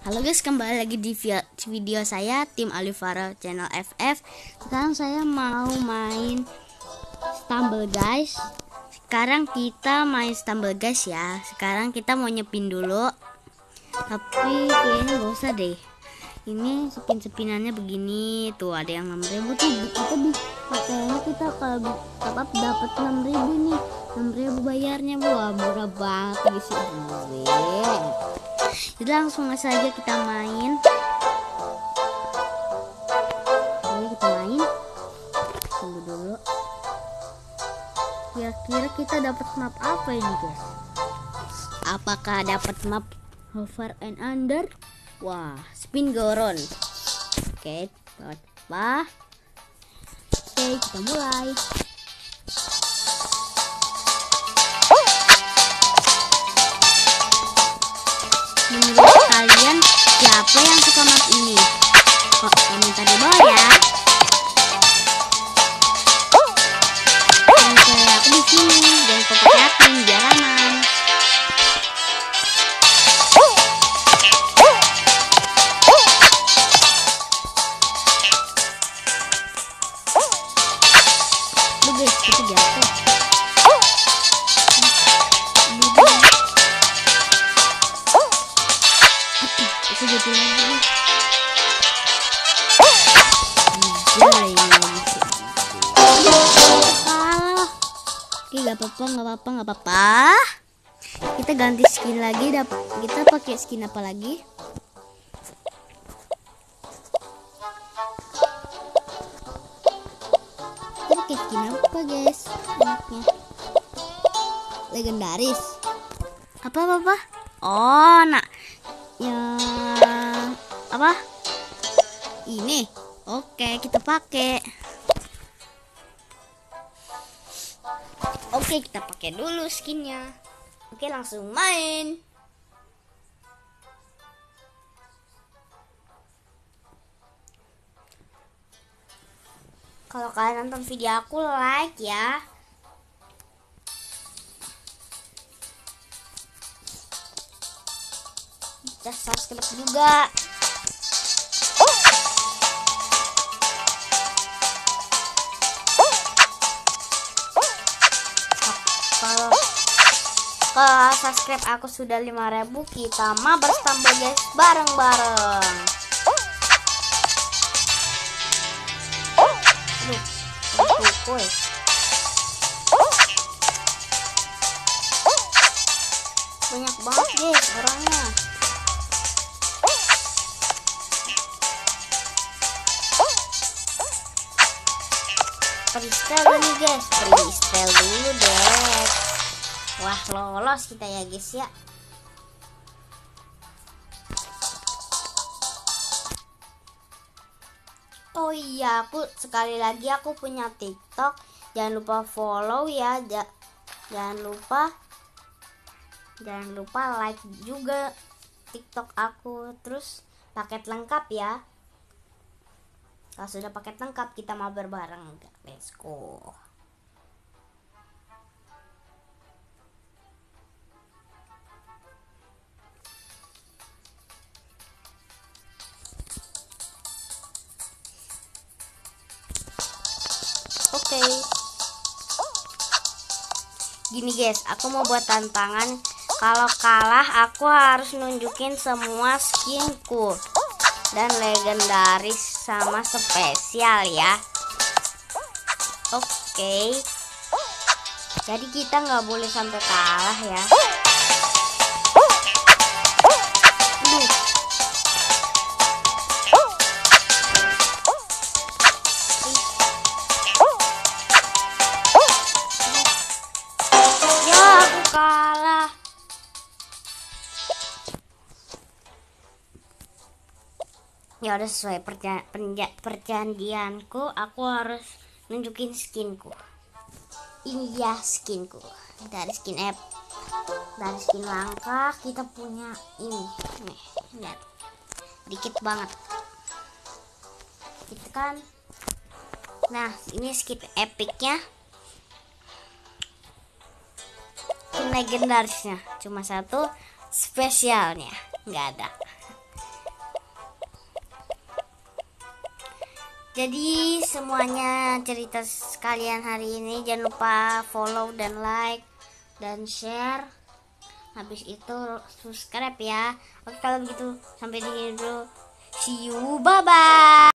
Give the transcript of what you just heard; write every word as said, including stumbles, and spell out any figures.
Halo guys, kembali lagi di video saya Tim Alifara Channel F F. Sekarang saya mau main Stumble guys. Sekarang kita main Stumble guys ya. Sekarang kita mau nyepin dulu. Tapi kayaknya gak usah deh. Ini spin-spinannya begini. Tuh ada yang enam ribu tuh. Kita bisa kayaknya kita kalau top up dapat enam ribu nih. enam ribu bayarnya. Wah, murah banget guys. Jadi langsung saja kita main. Oke, kita main. Tunggu dulu. Kira-kira kita dapat map apa ini guys? Apakah dapat map Hover and Under? Wah, spin goron. Oke, dapat apa? Oke, kita mulai. Menurut kalian siapa yang suka map ini? Kok komentar di bawah ya. Dan saya aku di sini, jangan lupa yakin biar aman. Lu guys, itu jatuh. Itu jadi lagi. Kalah. Oke, gak apa-apa, gak apa-apa, gak apa-apa. Kita ganti skin lagi. Kita pakai skin apa lagi? Kita pakai skin apa guys? Enaknya legendaris. Apa apa apa? Oh, nak. Yang apa ini? Oke, kita pakai. Oke, kita pakai dulu skinnya. Oke, langsung main. Kalau kalian nonton video aku, like ya. Kita subscribe juga. Kalau kalau subscribe aku sudah lima ribu, kita mabar Stumble guys bareng-bareng. Aduh, pukul. Banyak banget guys orangnya. Freestyle nih guys, freestyle dulu deh. Wah, lolos kita ya guys ya. Oh iya, aku sekali lagi aku punya TikTok. Jangan lupa follow ya. Jangan lupa Jangan lupa like juga TikTok aku. Terus paket lengkap ya. Kalau sudah paket lengkap, kita mabar bareng. Let's go. Oke. Okay. Gini guys, aku mau buat tantangan. Kalau kalah, aku harus nunjukin semua skinku dan legendaris sama spesial ya. Oke, okay. Jadi kita nggak boleh sampai kalah ya. Aduh. Ya, aku kalah. Ya udah, sesuai perja perjanjianku, aku harus nunjukin skinku. Ini ya skinku. Dari skin app, dari skin langka kita punya ini. Nih, lihat. Dikit banget. Gitu kan. Nah, ini skin epicnya. Skin legendarisnya cuma satu, spesialnya nggak ada. Jadi semuanya cerita sekalian hari ini, jangan lupa follow dan like dan share. Habis itu subscribe ya. Oke kalau begitu sampai di sini dulu. See you, bye bye.